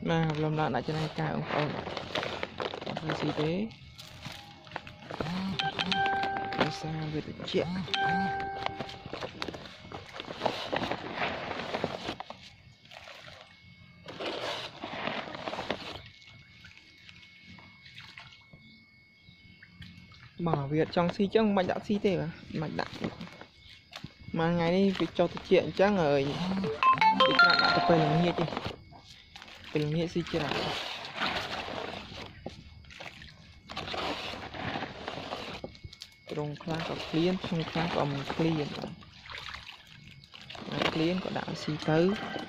mà làm lại lại cho này cài ông phao là gì thế xa về được chuyện mở Việt trong si chứ mạnh đã si thế mạnh đã mà ngày đi việc cho thực hiện chắc rồi việc làm lại tập về làm nhiệt đi về làm nhiệt si chưa nào trong class của client trong class của client có đã si tới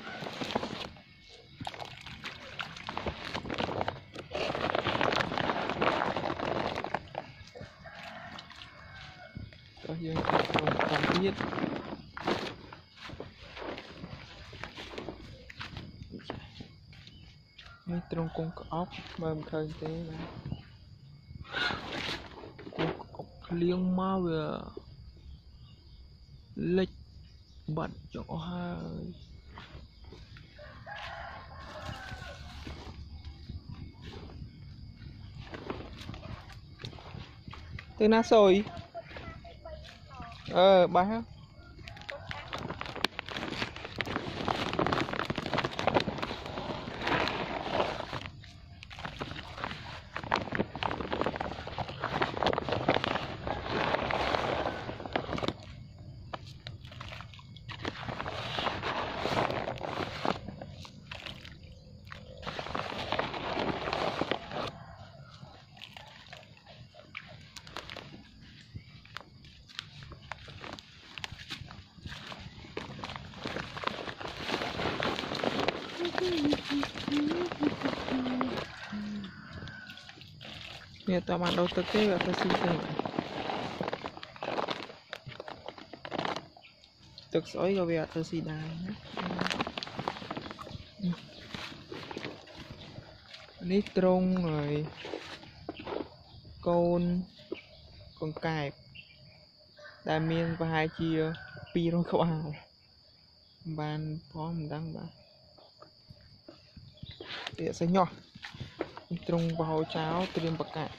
có dương trong biết mấy trong cung ốc mềm khơi thế này cung ốc liêng mau về lịch bận chỗ hai từ na sồi bà ha nè tao bạn đâu tới cái và xin này thực sỏi rồi về tôi xin đàn nít trung rồi con cài đại miên và hai chia pi rồi không ao ban phó mình đăng bà để sẽ nhỏ trung vào cháo tiêm bạc cạn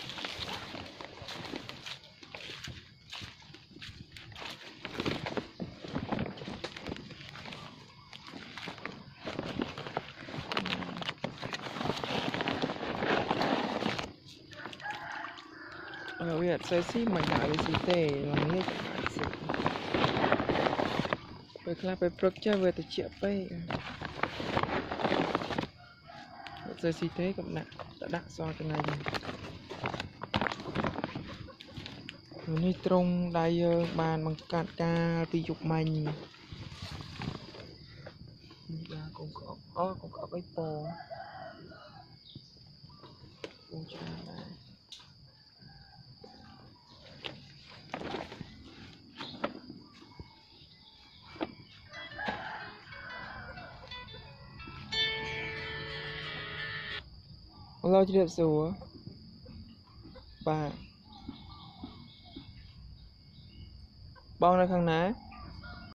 bây giờ sẽ xí mà nhảy xí tê làm hết về là về project về từ triệu bay giờ xí thế cũng nặng đã đặt so cái nàyนี่ตรงได้บานบังกัดกาปีจุกมันยาcũng có cái bò cũng chảได้เราจะเดือดสัวป่าบ้องในข้างไหน